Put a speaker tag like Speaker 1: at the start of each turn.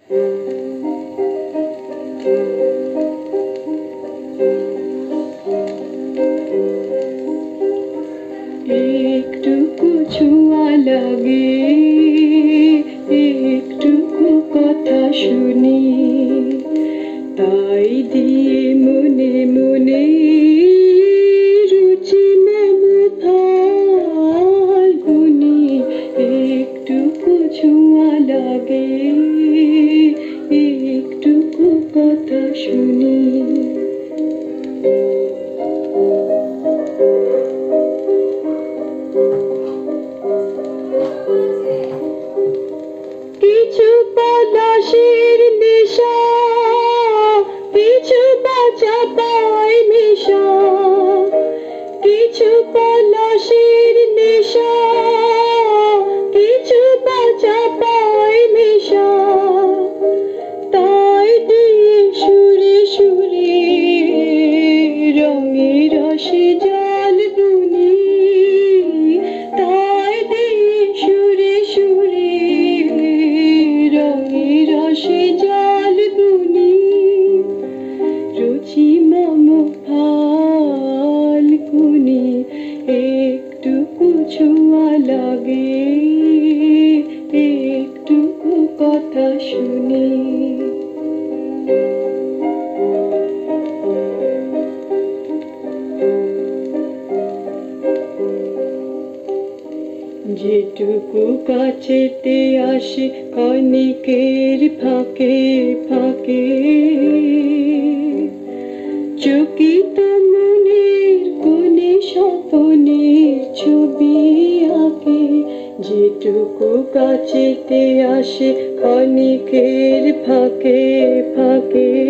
Speaker 1: একটুকু ছোঁয়া লাগে, একটুকু কথা শুনি, তাই দিয়ে মনে মনে রুচি মমতার গুনি। একটুকু ছোঁয়া লাগে, একটুকু কথা শুনি। কিছু পলাশের নেশা, কিছু বাঁচা পায় মিশা, কিছু পলাশের নেশা, কিছু বাঁচা পায় মিশা, তাই দিয়ে সুরে সুরে রঙে রসে জল বুনি, তাই দিয়ে সুরে সুরে রঙে রসে জল বুনি। রুচি মম ফাল্গুনি, একটুকু ছোঁয়া লাগে, একটুকু কথা শুনি। যেটুকু কাছেতে আসে ক্ষণিকের ফাঁকে ফাঁকে, চকিত মনের কোণে স্বপনের ছবি আঁকে। যেটুকু কাছেতে আসে ক্ষণিকের ফাঁকে ফাঁকে,